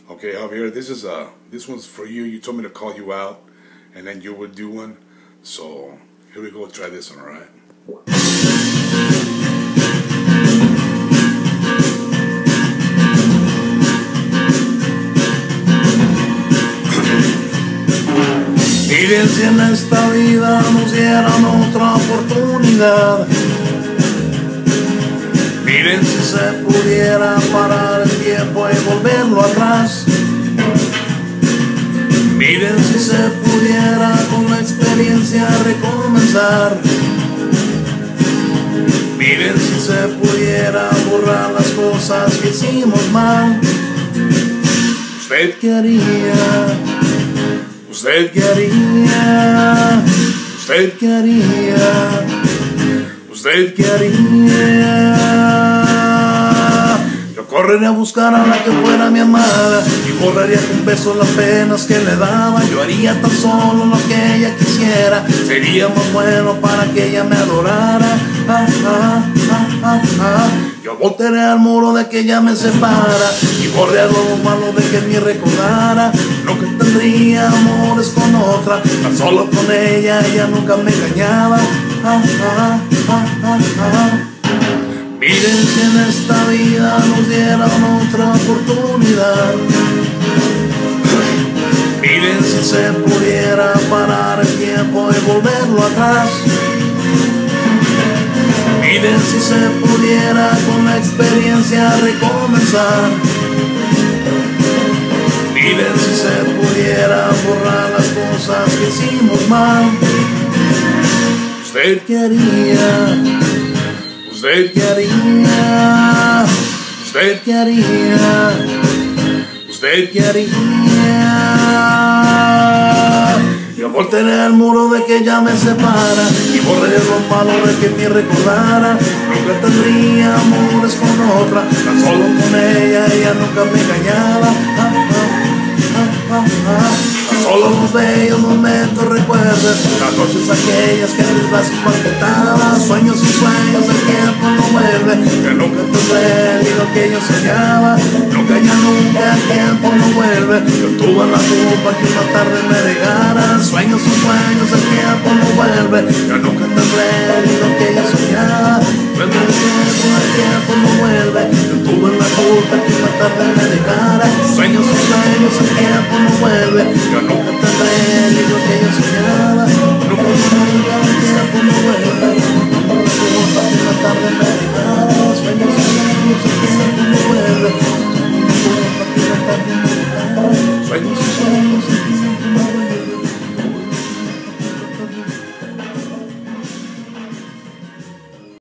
Okay, Javier, this one's for you. You told me to call you out, and then you would do one. So here we go. Try this one, all right? Miren si en esta vida nos dieran otra oportunidad. Miren si se pudiera parar el tiempo y volverlo atrás. Miren si se pudiera con la experiencia recomenzar. Miren si se pudiera borrar las cosas que hicimos mal. ¿Usted qué haría? ¿Usted qué haría? ¿Usted qué haría? ¿Usted qué haría? Yo correría a buscar a la que fuera mi amada y borraría con besos las penas que le daba. Yo haría tan solo lo que ella quisiera. Sería más bueno para que ella me adorara. Yo voltearía al muro de que ella me separa y borré algo malo de que ni recordara. No que tendría amores con otra, tan solo con ella nunca me engañaba. Miren si en esta vida nos dieran otra oportunidad. Miren si se pudiera parar el tiempo y volverlo atrás. Miren si se pudiera con la experiencia recomenzar. Miren si se pudiera borrar las cosas que hicimos mal. ¿Usted qué haría? ¿Usted qué haría? ¿Usted qué haría? ¿Usted qué haría? Yo voltearé al muro de que ella me separa y borraré lo malo de que me recordara. Nunca tendría amores con otra, tan solo con ella nunca me engañaba. Solo los bellos momentos recuerden las noches aquellas que mis brazos palpitaban. Sueños y sueños, el tiempo no vuelve. Que nunca tendré ni lo que yo soñaba. Nunca, ya nunca, el tiempo no vuelve. Yo tuve la culpa que una tarde me regara. Sueños y sueños, el tiempo no vuelve. Yo nunca tendré ni lo que yo soñaba. Vuelve el tiempo no vuelve. Yo tuve la culpa que una tarde me regara. Sueños y sueños, el tiempo no vuelve. Yo nunca tendré ni lo que yo soñaba. Nunca el tiempo no vuelve. Tuve la culpa que una tarde me regara. Sueños y sueños, el tiempo no vuelve. Tuve la culpa que una tarde me regara.